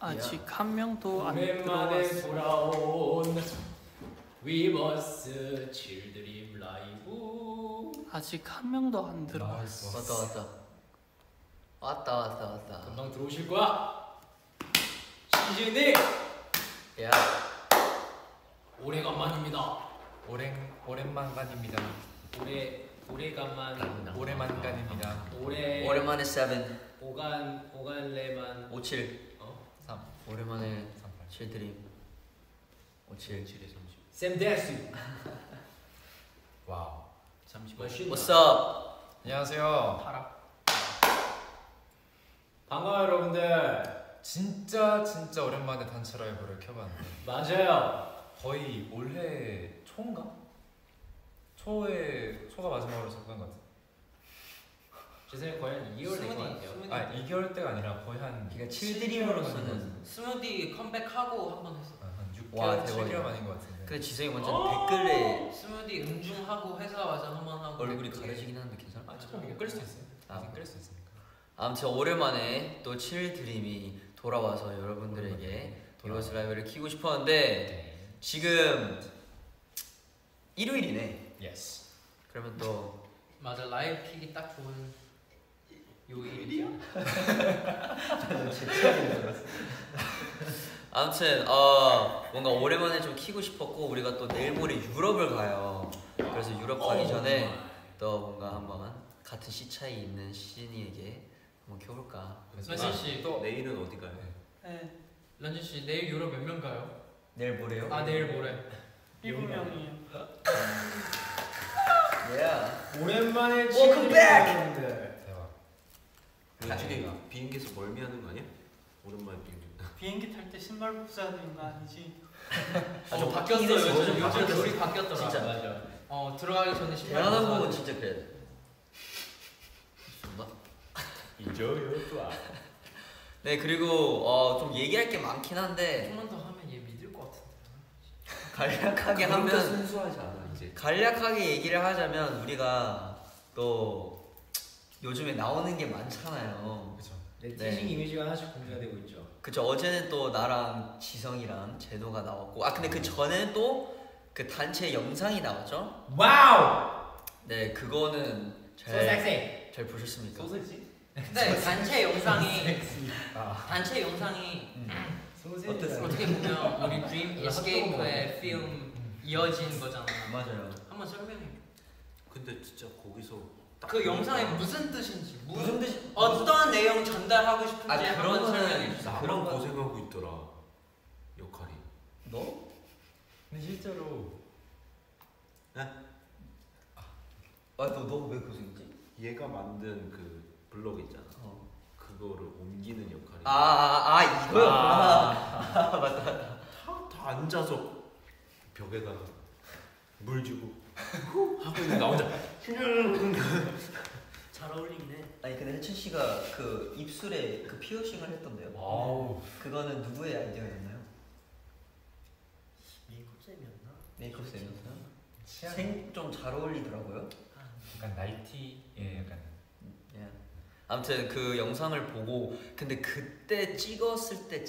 아직 한 명도 안 오랜만에 들어왔어. 돌아온 위버스 칠드림 라이브. 아직 한 명도 안 들어왔어. 왔다. 금방 들어오실 거야. 시즌이 야, 오래간만입니다. 오랜만간입니다. 오래간만간입니다. 오랜만에 7 오간레만 57 3 오랜만에 38 7드림 57 샘데스. 와우. 잠시만. What's up? 안녕하세요. 파라. 반가워요 여러분들. 진짜 오랜만에 단체 라이브를 켜봤는데 맞아요. 거의 올해 초인가? 초가 마지막으로 접근 것 같아. 제 생각에 거의 한 2개월 된 것 같아요. 아 2개월 때가 아니라 거의 한 그러니까 7드림으로서는 스무디 컴백하고 한 번 했어. 한 6개월, 와, 7개월 만인 것 같은데. 그래 지성이 완전 댓글에 스무디 음중하고 회사 와서 한 번 하고 얼굴이 그랬지. 가려지긴 하는데 괜찮아? 아 조금 이게 끌 수 있어요. 아. 끌 수 있으니까. 아무튼 오랜만에 또 7드림이 돌아와서 여러분들에게 이버스 라이브를 키고 싶었는데 네. 지금 일요일이네. 예스. 그러면 또 맞아, 라이브 키기 딱 좋은 요일이야. 아무튼 뭔가 오랜만에 좀 키고 싶었고 우리가 또 내일 모레 유럽을 가요. 그래서 유럽 가기 전에 또 뭔가 한번 같은 시 차이 있는 시즌이에게 한번 켜볼까. 런쥔 씨, 또 내일은 어디 가요? 네, 런쥔 씨 내일 유럽 몇 명 가요? 내일 모레요? 아 내일 모레. 7명이에요. 오랜만에 Welcome back! 여러분들. 대박. 솔직히 비행기에서 멀미하는 거 아니야? 오랜만에 비행기. 비행기 탈 때 신발 벗어야 되는 거 아니지? 좀 바뀌었어. 바뀌긴 했어. 요즘 바뀌었어. 룰이 바뀌었더라. 진짜. 맞아. 들어가기 전에 신발 대한항공은 벗어야 돼. 진짜 그래야 돼. 좋나? 이저요 또. 네 그리고 좀 얘기할 게 많긴 한데 조금만 더 하면 얘 믿을 것 같은데. 간략하게 그런 거 하면 순수하지 않아 이제. 간략하게 얘기를 하자면 우리가 또 요즘에 나오는 게 많잖아요. 그렇죠. 네, 네. 티징 이미지가 하나씩 공개가 되고 있죠. 그쵸. 어제는 또 나랑 지성이랑 제노가 나왔고 근데 그 전에는 또 그 단체 영상이 나왔죠. 와우. 네 그거는 So sexy. 잘 보셨습니까? 소세지? 근데 단체 영상이 아. 단체 영상이 소세지. 어땠어요? 어떻게 보면 우리 드림 에스케이프의 필름 이어진 거잖아. 맞아요. 한번 설명해. 근데 진짜 거기서 딱 그 영상이 무슨 뜻인지, 무슨 뜻이? 어떤 내용 전달하고 싶은지 아, 그런 한번 거는 설명해 주세요. 나만 그런 거- 고생하고 있더라 역할이. 너? 근데 실제로 너 왜 고생했지? 얘가 만든 그 블ог 있잖아. 그거를 옮기는 역할이. 이거였구나. 맞다. 다 앉아서 벽에다가 물 주고 하고 있는데 나 혼자. 잘 어울리긴 해. 아니 근데 혜천 씨가 그 입술에 그 피어싱을 했던데요. 와우. 그거는 누구의 아이디어였나요? 메이크업쌤이었나? 메이크업쌤이었어요? 취향. 좀 잘 어울리더라고요. 약간 나이티에 약간 예. 아무튼 그 영상을 보고 근데 그때 찍었을 때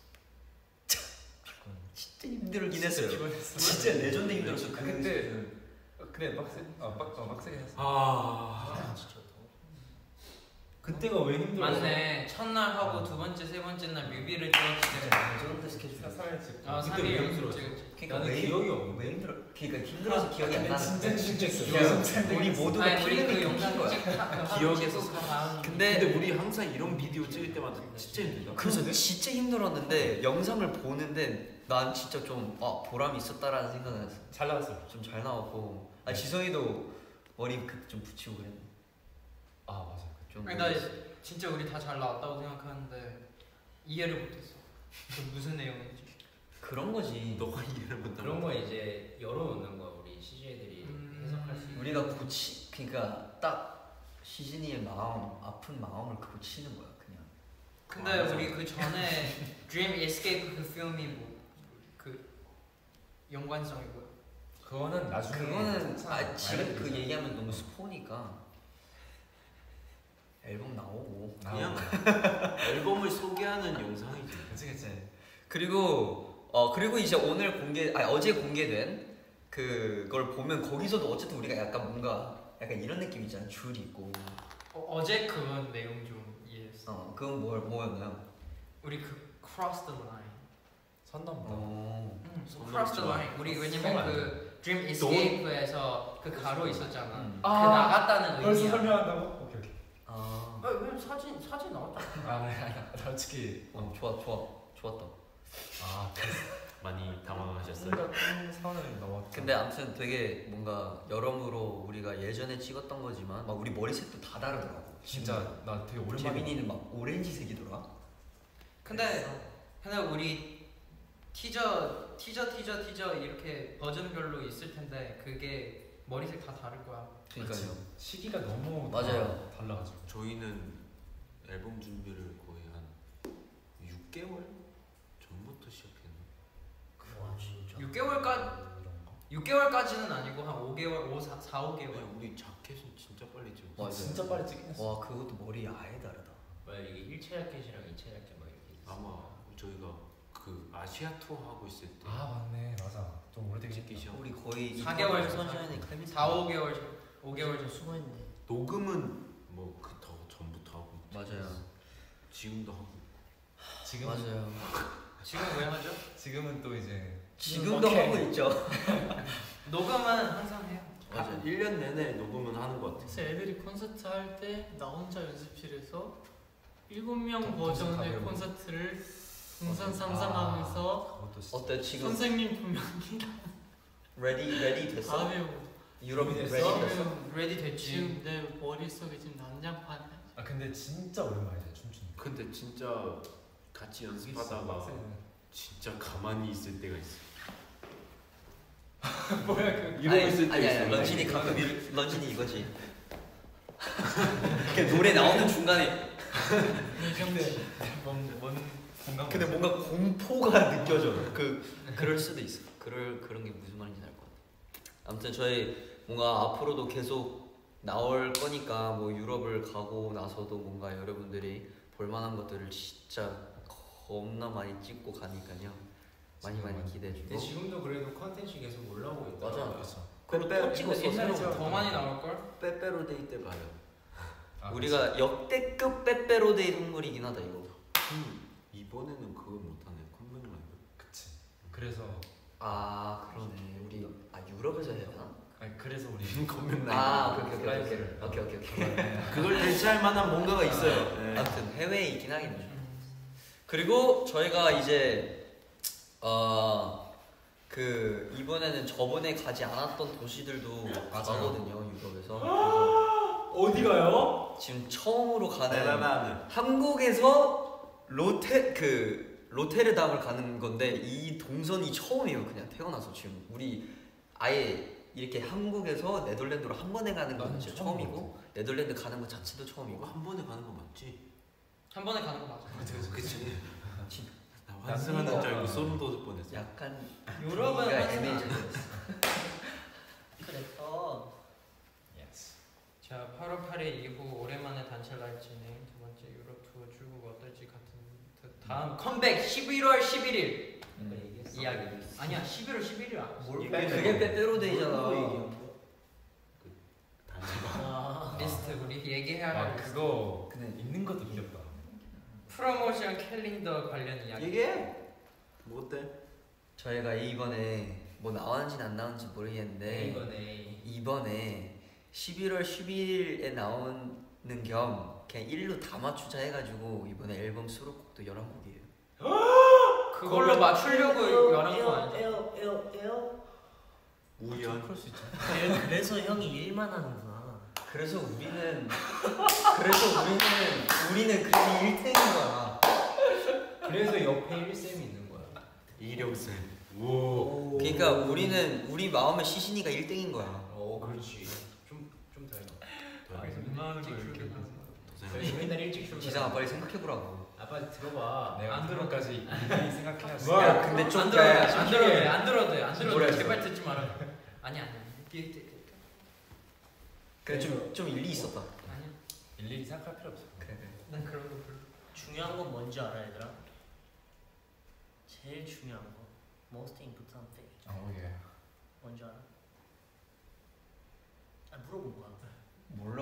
진짜 힘들긴 했어요. 진짜 레전드 힘들었어. 그때 그래 빡세게 했어. 진짜. 그때가 왜 힘들었어? 맞네. 첫날 하고 두 번째, 세 번째 날 뮤비를 찍었을 때. 레전드 스케줄. 아, 그때 3일 왜 연속 힘들었어? 찍었지. 그러니까 나는 왜 기억이 없는데. 왜 힘들어? 그러니까 힘들어서 기억이 안 나는데. 진짜 우리 모두가 아니, 우리 필름이 그 끊긴 영상 거야. 기억에서 다음. 근데 근데 우리 항상 이런 비디오 찍을 때마다 진짜 힘들다. 그래서 진짜 힘들었는데 영상을 보는데 난 진짜 좀 보람이 있었다라는 생각을 했어. 잘 나왔어. 좀 잘 나왔고 지성이도 머리 좀 붙이고 그랬네. 아 맞아. 좀 아니, 나 진짜 우리 다 잘 나왔다고 생각하는데 이해를 못했어. 그 무슨 내용인지. 그런 거지. 너가 이해를 못하는 그런 거 이제 열어놓는 거야 우리 CJ들이 해석할 수 있는. 우리가 그러니까 딱 시즈니의 아픈 마음을 고치는 거야 그냥. 근데 우리 그 전에 Dream Escape 그 필름이 그 연관성이 뭐야? 그거는 나중에 그거는 지금 그 알려드리자. 얘기하면 너무 스포니까. 앨범 나오고 그냥 앨범을 소개하는 영상이지. 그치. 그리고 이제 오늘 어제 공개된 그걸 보면 거기서도 어쨌든 우리가 약간 뭔가 약간 이런 느낌 있잖아. 줄 있고. 어제 그건 내용 좀 이해했어. 그건 뭐였나요? 우리 그 cross the line. 선 넘다. cross the line. 우리 왜냐면 그 Dream Escape에서 그 가로 있었잖아. 그 아, 나갔다는 벌써 의미야. 설명한다고? 오케이. 왜 사진 나왔잖아. 아, 솔직히 좋았다. 많이 당황하셨어요. 뭔가 큰 선을 넘었다. 근데 아무튼 되게 뭔가 여러모로 우리가 예전에 찍었던 거지만 막 우리 머리색도 다 다르더라고. 진짜 나 되게 오랜만에. 재민이는 막 오렌지색이더라. 근데 우리 티저 이렇게 버전별로 있을 텐데 그게 머리색 다 다를 거야. 그러니까요. 시기가 너무 맞아요. 달라가지고. 저희는 앨범 준비를 거의 한 6개월 전부터 시작했나? 와 진짜. 6개월까지는 아니고 한 5개월, 4, 5개월. 우리 자켓은 진짜 빨리 찍었어. 맞아요. 진짜 빨리 찍긴 했어. 와 그것도 머리 아예 다르다. 왜 이게 1차 자켓이랑 2차 자켓 막 이렇게 있어. 아마 저희가 그 아시아 투어 하고 있을 때 맞네, 맞아. 좀 오래되긴 찍기 했다. 시작. 우리 거의 4개월 선샤인이 4, 5개월 전, 5개월 전. 수고했네. 녹음은 뭐 그 더 전부터 하고 있지. 맞아요. 지금도 하고. 지금 맞아요. 지금 왜 하죠? 지금은 또 이제 지금도 오케이. 하고 있죠. 녹음은 항상 해요. 맞아. 1년 내내 녹음은 하는 것 같아. 그래서 애들이 콘서트 할 때 나 혼자 연습실에서 7명 콘서트 버전의 하려고. 콘서트를 동산 상상하면서 그것도 진짜. 어때 지금 선생님 두 명이 레디 됐어? 다 배우고 유럽 준비 레디 됐어? 됐어? 레디 됐지. 지금 내 머릿속에 지금 난장판이야. 근데 진짜 오랜만이야 춤추는. 근데 진짜 같이 연습하다가 진짜 가만히 있을 때가 있어. 뭐야 그 이러고 있을 때 아니야 있어. 런쥔이 가끔 런쥔이 이거지. 이렇게 노래 나오는 중간에 뭔 공감. 근데 뭔가 공포가 느껴져. 그럴 수도 있어. 그런 게 무슨 말인지 알 것 같아. 아무튼 저희 뭔가 앞으로도 계속 나올 거니까 뭐 유럽을 가고 나서도 뭔가 여러분들이 볼만한 것들을 진짜 겁나 많이 찍고 가니까요. 많이 기대해 주고. 근데 지금도 그래도 컨텐츠 계속 올라오고 있다. 맞아. 그렇죠. 빼빼로 찍었어. 옛날에 더 많이 나올 걸? 빼빼로데이 때 봐요. 우리가 역대급 빼빼로데이 선물이긴 하다 이거. 이번에는 그걸 못하네. 컴백 라이브. 그치. 그래서 그러네. 우리 유럽에서 해야 되나? 그래서 우리 컴백 오케이. 그걸 대체할 만한 뭔가가 있어요. 네. 아무튼 해외에 있긴 하겠네. 그리고 저희가 이제 이번에는 저번에 가지 않았던 도시들도 가거든요 유럽에서. 그래서 어디 가요? 지금 처음으로 가는 나는 한국에서 로테르담을 가는 건데 이 동선이 처음이에요. 그냥 태어나서 지금 우리 아예 이렇게 한국에서 네덜란드로 한 번에 가는 건 진짜 처음이고 네덜란드 가는 것 자체도 처음이고. 한 번에 가는 거 맞지? 한 번에 가는 거 맞아. 그치. 나 환승하는 줄 알고 소름 돋을 뻔했어. 약간 유럽은 분위기가 하지 마. 애매해졌어. 그랬어. 자, 8월 8일 이후 오랜만에 단체 라이브 진행. 두 번째 유럽 투어 출국 어떨지 같은 다음 컴백 11월 11일 이야기. 아니야 11월 11일이야. 그게 빼빼로데이잖아. 리스트 우리 얘기해야 할 리스트. 그거 근데 있는 것도 귀엽다. 프로모션 캘린더 관련 이야기. 얘기해. 뭐 어때? 저희가 이번에 뭐 나왔는지는 안 나왔는지 모르겠는데 이번에 11월 12일에 나오는 겸 그냥 일로 다 맞추자 해가지고 이번에 앨범 수록곡도 11곡이에요. 그걸로 맞추려고 11번 아니야? 우연. 그럴 수 있죠. 그래서 형이 일만 하는구나. 그래서 우리는 그래서 1등인 거야. 그래서 옆에 1쌤이 있는 거야. 이력생. 오. 그러니까 우리 마음의 시신이가 1등인 거야. 그렇지. 좀 더 해봐. 일만 하는 거 이렇게. 저희 맨날 일찍 출근. 지상아 빨리 생각해보라고. 아빠 들어봐. 내가 안 들어까지 이미 생각해야지. 야, 근데 좀 안 들어도 돼, 안 들어도 돼, 안 들어도 뭐라 돼. 했어? 제발 듣지 마라. 아니. 그래 좀 일리 있었다. 아니야. 일일이 생각할 필요 없어. 그래. 난 그런 거 별로. 중요한 건 뭔지 알아 얘들아? 제일 중요한 거 most important thing 예. 뭔지 알아? 아 물어본 거야. 몰라.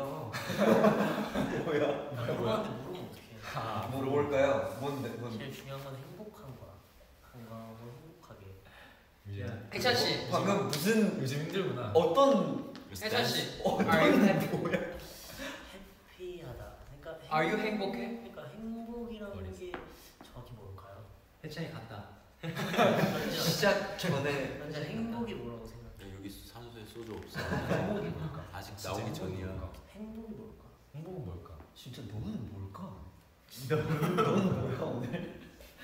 너한테 물어보면 어떡해. 물어볼까요? 뭔데? 제일 중요한 건 행복한 거야. 건강하고 행복하게. 해찬 씨. 방금 무슨 요즘 힘들구나. 어떤 해찬 씨. 어떤 Are you happy? 뭐야? 해피하다. 그러니까 Are you 행복해? 그러니까 행복이라는 게 정확히 뭘까요? 해찬이 갔다. 시작 전에 먼저 행복이 뭐라고 생각해? 야, 여기 산소에 소주 없어. 행복이 뭘까? 아직 진짜 나오기 행복은 전이야. 뭘까? 행복이 뭘까? 행복은 뭘까? 진짜 너는 뭘까? 너는 뭐야 오늘?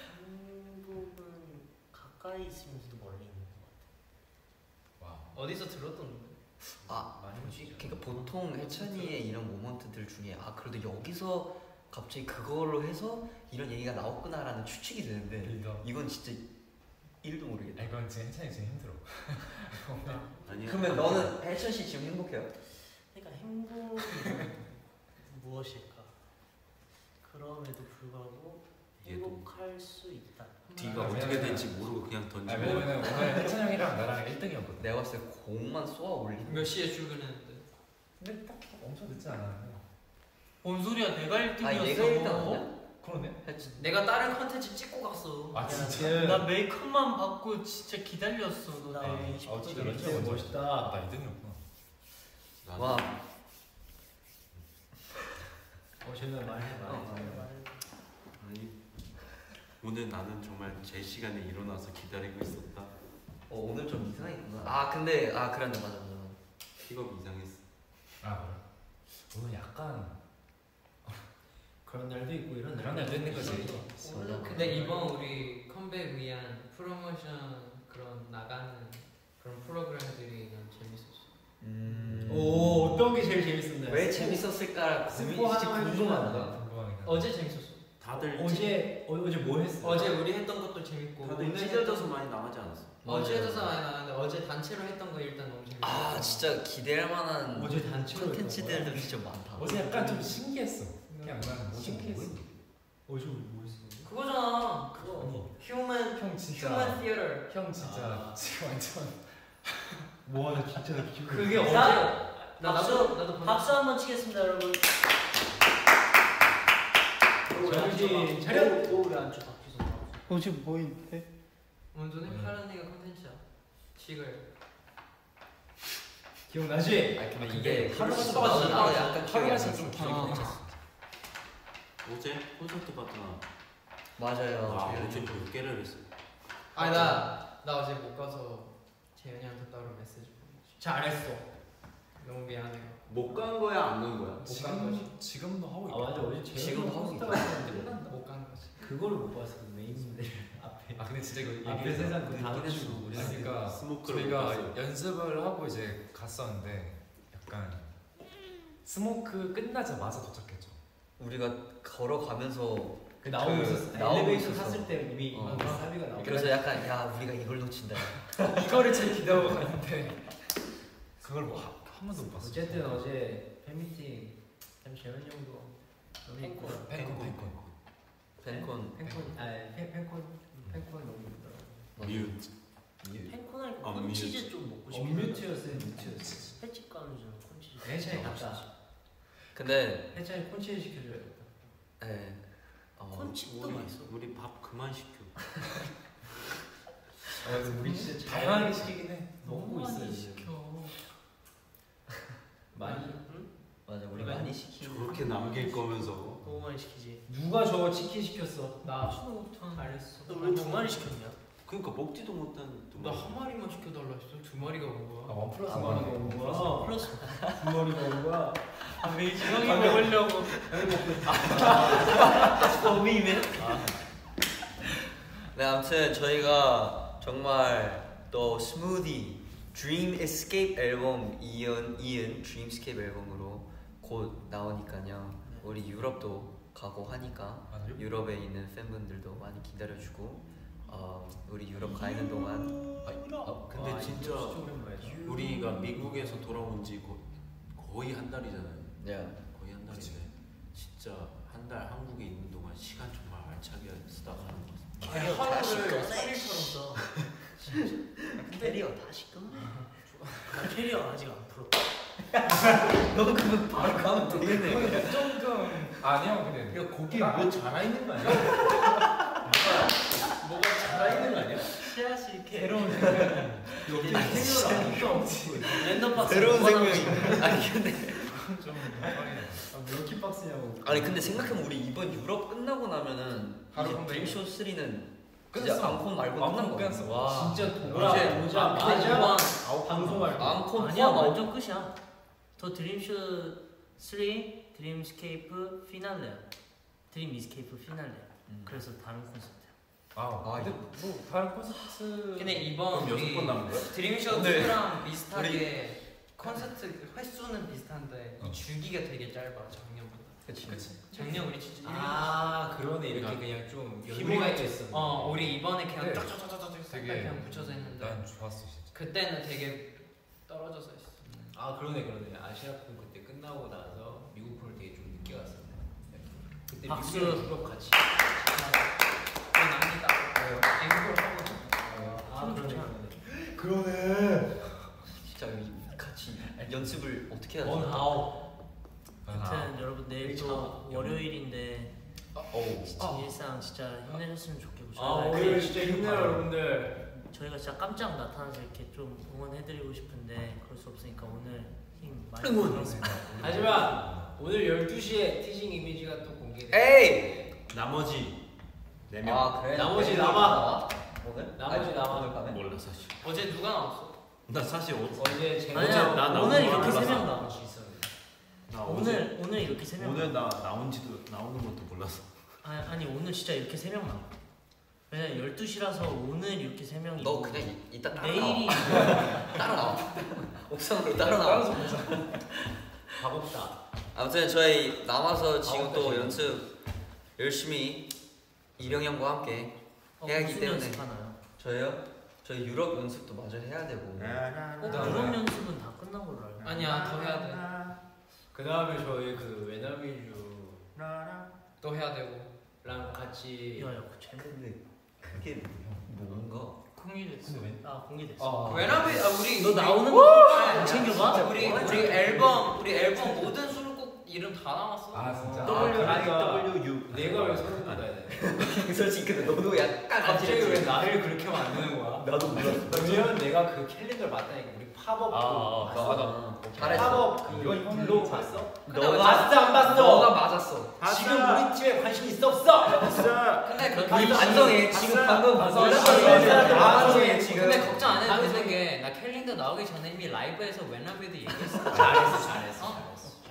행복은 가까이 있으면서도 멀리 있는 것 같아. 와. 어디서 들었던 건데? 아 그러니까 보통 해찬이의 이런 모먼트들 중에 아 그래도 여기서 갑자기 그걸로 해서 이런 얘기가 나왔구나라는 추측이 되는데 빌더. 이건 진짜 1도 모르겠다. 이건 지금 해찬이 지금 힘들어. 아니야. 그러면 너는 해찬 씨 지금 행복해요? 그러니까 행복이 무엇일까? 그럼에도 불구하고 이게 또 행복할 수 있다. 뒤가 어떻게 될지 모르고 그냥 던지고. 왜냐면 오늘 해찬 형이랑 나랑 1등이었거든. 내가 봤을 때 공만 쏘아 올리는 몇 시에 출근했는데? 근데 딱히 엄청 늦지 않았는데. 뭔 소리야? 내가 1등이었어. 아니 내가 1등 아니야? 그러네. 내가 다른 컨텐츠 찍고 갔어. 아 야, 진짜? 나 메이크업만 받고 진짜 기다렸어. 나 너네. 20분 어찌 전에 그랬지? 멋있다. 나 2등이었구나. 와 쟤는 말해 아니, 오늘 나는 정말 제 시간에 일어나서 기다리고 있었다. 오늘 좀 이상했구나. 아 근데 아 그랬네 맞아. 픽업 이상했어. 아 그래? 오늘 약간 그런 날도 있고 이런 그런 날도 있는 거지. 근데 이번 우리 컴백 위한 프로모션 그런 나가는 그런 프로그램들이 난 재밌었어. 오 어떤 게 제일 재밌었나요? 왜 재밌었을까 고민이 진짜 궁금하다. 궁금하긴 어제 재밌었어. 다들 어제 뭐 했어? 어제 우리 했던 것도 재밌고 다들 오늘 찢어져서 많이 나가지 않았어? 어제 해서 많이 나왔는데 어제 단체로 했던 거 일단 너무 재밌었어. 아 진짜 기대할 만한 어제 단체로 콘텐츠들도 진짜 많다. 어제 약간 좀 신기했어. 그냥 나는 뭐 신기했어. 어제 우리 뭐 했어? 그거잖아. 그거. 휴먼 형 진짜 휴먼 티어터. 형 진짜 지금 완전 뭐 진짜 그게 자, 어제 나도 박수 한번 치겠습니다 여러분. 정신 차려. 왜안 쳐? 박수. 어제 뭐 했는데? 먼저는 하란이가 컨텐츠야. 지글. 기억나지? 아 근데 이게 하루가 좀 나도 약간 하루가 기억이 좀 안 기억이 나. 꽂혔어. 어제 콘서트 봤잖아. 맞아요. 와 저희 어제 몇 개를 했어? 아니 나 어제 못 가서 재현이한테 따로 메시지 보냈지. 잘했어. 너무 미안해. 못 간 거야 안 간 거야? 못간 거지. 지금도 하고 있다. 맞아 어제 지금 하고 있다. 못간 거지. 그거를 못 봤어 메인들 앞에. 아 근데 진짜 이거 앞에 얘기해서 세상 그 다음 주 아니, 그러니까 스모크를 못 저희가 봤어. 연습을 하고 이제 갔었는데 약간 스모크 끝나자마자 도착했죠. 우리가 걸어가면서 그 나오고 그 있었어. 나오고 엘리베이터 있었어. 탔을 때 이미 어. 사비가 나오고. 그래서 약간 야 우리가 이걸 놓친다. 이거를 제일 기대하고 갔는데 그걸 뭐 한 번도 못 봤어. 어쨌든 어제 팬미팅 참 재현이 형도 너무 팬콘. 예쁘다. 팬콘 팬콘 팬콘 너무 예쁘더라고. 미웃. 팬콘 하니까 아, 콘치즈 좀 먹고 싶어. 뮤트였어요 뮤트. 횟집 가면 저는 콘치즈. 해찬이 먹고 갔다. 싶어. 근데 해찬이 콘치즈 시켜줘야겠다. 예. 콘칩도 맛있어. 우리 밥 그만 시켜. 우리 진짜 다양하게 시키긴 해. 너무 많이 있어요. 시켜. 많이? 응? 맞아 우리 많이 시키는. 저렇게 남길 거면서. 너무 많이 시키지. 누가 저 치킨 시켰어? 나 수고부터. 잘했어. 너 왜 두 마리 시켰냐? 그러니까 먹지도 못한 두 나 마리. 한 마리만 시켜달라 했어. 두 마리가 온 거야. 원 플러스 아, 원. 원 거야. 플러스 두 마리가 온 거야. 아 메이지 형이 먹으려고. 범이네. 네 아무튼 저희가 정말 또 스무디 드림 에스케이프 앨범 이은 드림스케이프 앨범으로 곧 나오니까요. 우리 유럽도 가고 하니까 유럽에 있는 팬분들도 많이 기다려주고 우리 유럽 가 있는 동안 근데 진짜 오랜만이야. 우리가 미국에서 돌아온 지 거의 한 달이잖아요. 네. 거의 한 달인데 진짜 한 달 한국에 있는 동안 시간 정말 알차게 쓰다 가는 것 같아요. 캐리어 다 시꺼 쌀일처럼 써. 캐리어 다 시꺼. 나 캐리어 아직 안 풀어. 너 그러면 바로 가면 되겠네. 조금 아니야 근데 야 거기 뭐 자라 있는 거 아니야? 뭐가 자라 있는 거 아니야? 씨앗이 새로운 생명이 여기 캐리어를 아직도 없지. 랜덤 박스. 새로운 생명이. 아니 근데 좀 몇 키 박스냐고. 아니 근데 생각해보면 우리 이번 유럽 끝나고 나면은 바로 이제 컴백이야. 드림쇼 3는 끝났어. 진짜 앙콘 말고 끝난 거야. 끝났어. 와. 진짜 이제 도자 맞아. 방송할 때. 앙콘 아니야 포함 완전 끝이야. 더 드림쇼 3, 드림스케이프 피날레야. 드림 이스케이프 피날레. 그래서 다른 콘서트야. 근데 뭐 다른 콘서트 근데 이번 그럼 6번 남은 거야? 드림쇼 오늘 2랑 비슷하게 콘서트 횟수는 비슷한데 이 주기가 되게 짧아 작년보다. 그치. 작년 우리 진짜 그러네 이렇게 그냥 좀 희망이 여유가 있어. 우리 이번에 그냥 네. 쫙쫙쫙쫙쫙 되게 그냥 붙여서 했는데 난 좋았어 진짜. 그때는 되게 떨어져서 했어. 그러네. 아시아콘 그때 끝나고 나서 미국 콘을 되게 좀 늦게 갔었네. 그때 박수. 미국이랑 유럽 같이. 납니다. 앵콜 하고. 그러네. 진짜 같이 연습을 어떻게 해야 원 되나? 아웃. 아무튼 여러분 내일 또 월요일인데 어우. 진짜 일상 진짜 힘내셨으면 좋겠고 오늘 진짜 힘내요 여러분들. 저희가 진짜 깜짝 나타나서 이렇게 좀 응원해드리고 싶은데 그럴 수 없으니까 오늘 힘 많이 응원. 받았습니다. 하지만 오늘 12시에 티징 이미지가 또 공개돼. 에이. 나머지 4명 아 그래. 나머지 내일 남아. 오늘? 나머지 아니, 남아. 오늘 밤에? 몰라 사실. 어제 누가 나왔어? 나 사실 어제 제가 아니야 나 나온 오늘 거 이렇게 몰라서. 3명 나와. 나 오늘 이렇게 3명 오늘 나 나온지도 나오는 것도 몰라서. 아니 오늘 진짜 이렇게 3명 나와. 왜냐면 12시라서 오늘 이렇게 3명이 너 그냥 이따 따로 내일이 나와. 따로 나와. 옥상으로 따로 나와. 밥없다. 아무튼 저희 남아서 지금 아홉 또 가지. 연습 열심히 이령 형과 함께 해야 하기 무슨 때문에. 연습하나요? 저희요? 저희 유럽 연습도 마저 해야 되고. 유럽 연습은 다 끝난 걸로 알고. 아니야 더 해야 돼. 그 다음에 저희 그 외나미주랑 또 해야 되고. 같이 야야 그 제목 근데 그게 뭔가. 공개됐어. 근데 공개됐어. 왜냐면 우리 너 나오는 거 챙겨봐. 우리 앨범 모든 수록곡 이름 다 나왔어. 진짜. WU. 내가 왜 소름 돋아야 돼? 솔직히 근데 너도 약간 갑자기 왜 나를 그렇게 만드는 거야? 나도 몰랐어. 왜냐면 내가 그 캘린더를 봤다니까. 우리 팝업 맞아. 잘했어. 팝업 그 블로그 봤어? 너가 봤어 안 봤어? 너가 맞았어. 지금 우리 팀에 관심 있어 없어? 근데 그 우리 반성해. 지금 방금 반성해, 지금. 근데 걱정 안 해도 되는 게 나 캘린더 나오기 전에 이미 라이브에서 웬라베도 얘기했어. 잘했어.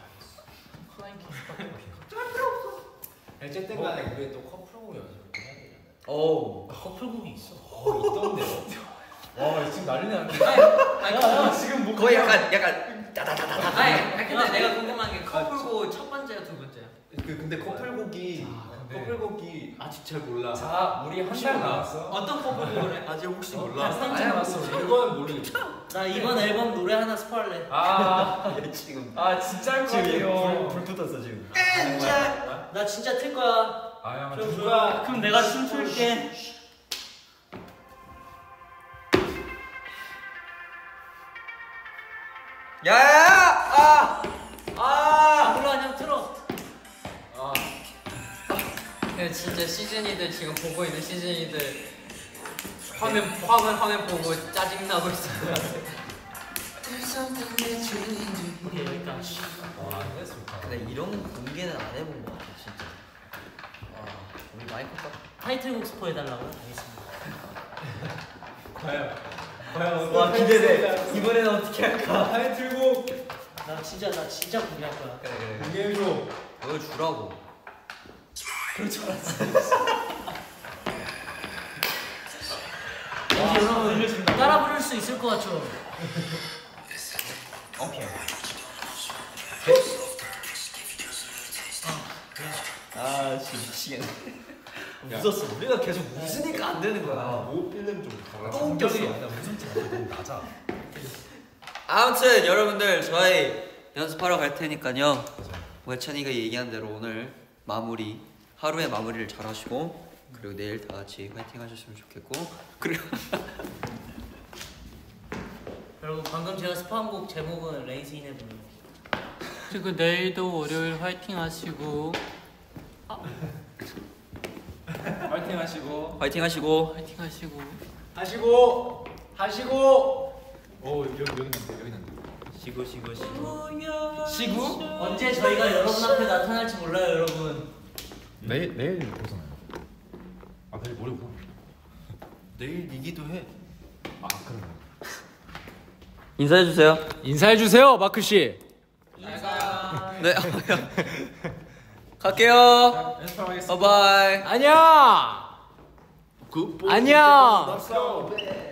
어쨌든 뭐? 간에 우리 또 커플곡 연습을 해야 되잖아. 오. 커플곡이 있어. 있던데. 와 지금 난리 났는데. 아니 지금 뭐 거의 약간 따다다다다. 아니 근데 내가 궁금한 게 커플곡 첫 번째야 두 번째야? 근데 커플곡이 커플곡이 아직 잘 몰라. 자 우리 한 달 남았어. 어떤 커플곡을 해? 아직 혹시 몰라. 한달 남았어. 이건 모르겠어. 나 이번 앨범 노래 하나 스포할래. 얘 지금 진짜 할 거예요. 불 붙었어 지금. 나 진짜 틀 거야. 좀 누가 그럼 내가 춤출게. 야야야! 몰라 그냥 틀어. 진짜 시즌이들 지금 보고 있는 시즌이들 화면 보고 짜증 나고 있어. 오케이 여기까지. 근데 이런 공개는 안 해본 거 같아 진짜. 우리 마이크 딱. 타이틀곡 스포해달라고? 알겠습니다. 과연 와 기대돼. 이번에는 어떻게 할까? 타이틀곡 나 진짜 공개할 거야. 그래. 공개해줘. 보여주라고. 여러분 따라 부를 수 있을 것 같죠? 오케이. 진짜 미치겠네. 웃었어. 우리가 계속 웃으니까 안 되는 거야. 뭐 필름 좀 또 웃겼어. 무슨 티 너무 낮아. 아무튼 여러분들 저희 연습하러 갈 테니까요. 찬이가 얘기한 대로 오늘 하루의 마무리를 잘 하시고 그리고 내일 다 같이 화이팅 하셨으면 좋겠고 그리고 여러분 방금 제가 스파한 곡 제목은 레이즈인의 블루. 그리고 내일도 월요일 화이팅 하시고 파이팅 하시고. 화이팅 하시고 화이팅 하시고 하시고. 오 여기 난다. 쉬고 시구? 언제 저희가 여러분 앞에 나타날지 몰라요, 여러분. 내일 보잖아요. 내일 모레구나. 내일 이기도 해. 그러네. 인사해주세요. 인사해주세요 마크 씨. 네 갈게요. 바이바이. 안녕. 굿보이. 안녕. Let's go.